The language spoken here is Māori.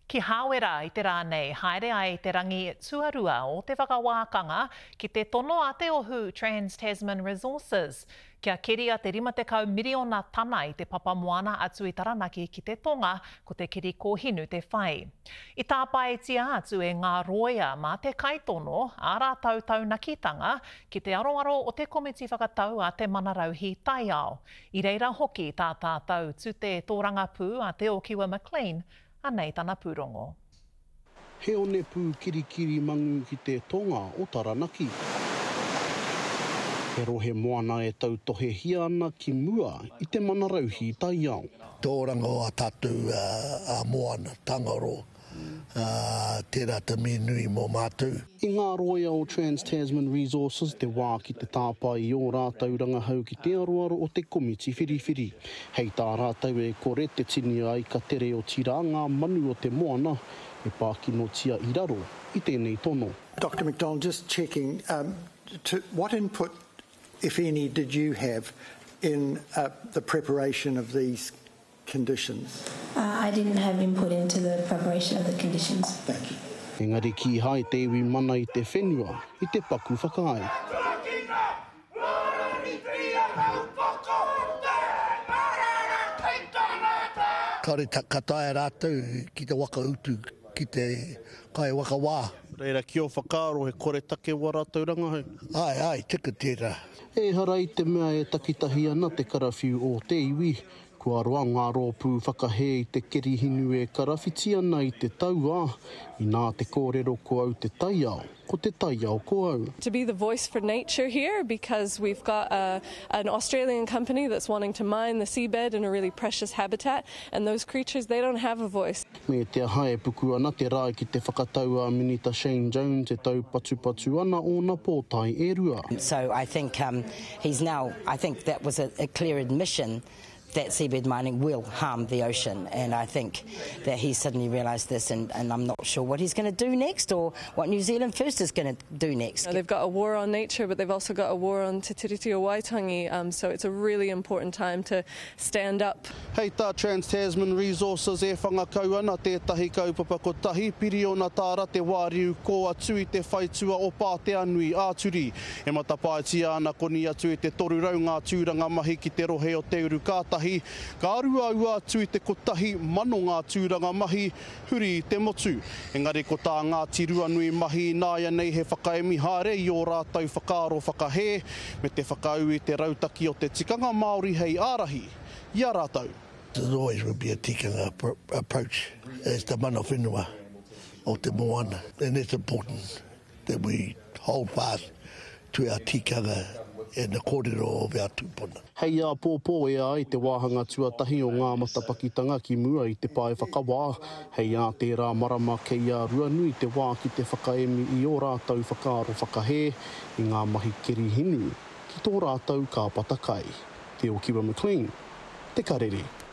Ki Hawera I te rānei, haere ai te rangi tuarua o te whakawākanga ki te tono a te ohu Trans-Tasman Resources. Kia keria te 50 miriona tana I te papamoana atu I Taranaki ki te tonga ko te kiri kōhinu te whai. I tāpaetia atu e ngā roia mā te kaitono a rātau taunakitanga ki te aroaro o te komiti whakatau a te manarau hi taiao. I reira hoki tā tātou tu te tōrangapū a Te Okiwa McLean, anei tana pūrongo. He one pū kirikiri mangu ki te tonga o Taranaki. He rohe moana e tau tohe hiana ki mua I te manarau hi taiao. Tōranga o a tatu a moana, tangaro, tērā te me nui mō mātou. I ngā roia o Trans-Tasman Resources te wā ki te tāpai I o rātau rangahau ki te aroaro o te komiti whiriwhiri. Hei tā rātau e kore te tini ai ka tere o tira ngā manu o te moana e pākino tia I raro I tēnei tono. Dr. McDonald, just checking, what input, if any, did you have in the preparation of these conditions? I didn't have input into the preparation of the conditions. Thank you. Engari ki hai te iwi mana I te whenua, I te paku whakaai. Kare katai rātou ki te waka utu, ki te kai waka wā. Reira ki o whakaaro he kore take wa rātau rangahau. Ai, tika tērā. E hara I te mea e takitahi ana te karawhiu o te iwi. Kua roa ngā rōpū whakahe I te kerihinu e karawhiti ana I te taua. I nā te kōrero ko au te taiao, ko te taiao ko au. To be the voice for nature here because we've got an Australian company that's wanting to mine the seabed in a really precious habitat and those creatures, they don't have a voice. Me te hae puku ana te rai ki te whakatau a Minita Shane Jones e tau patu ana o na pōtai e rua. So I think he's now, I think that was a clear admission that seabed mining will harm the ocean, and I think that he suddenly realised this, and I'm not sure what he's going to do next or what New Zealand First is going to do next. They've got a war on nature, but they've also got a war on te tiriti o Waitangi, so it's a really important time to stand up. Hei tā Trans-Tasman Resources e whangakau ana tētahi kaupapa ko tahi piri o na tāra te wāriu ko atu I te whaitua o Pātea Nui āturi. E matapaetia ana koni atu I te toru rau ngā tūranga mahi ki te rohe o te uru kātahi. Ka arua ua atu I te kotahi mano ngā tūranga mahi huri I te motu. Engari ko tā ngā tirua nui mahi nāia nei he whakaemi haere I o rātau whakaaro whakahe me te whakau I te rautaki o te tikanga Māori hei ārahi. Ia rātau. There always will be a tikanga approach as the mana whenua o te moana. And it's important that we hold fast to our tikanga and the kōrero of our tūpuna. Hei a pōpō e a I te wāhanga tuatahi o ngā matapakitanga ki mua I te pae whakawā. Hei a tērā marama kei a rua nui te wā ki te whakaemi I o rātau whakaaro whakahe I ngā mahi kerihinu ki tō rātau ka patakai. Te Okiwa McLean, te karere.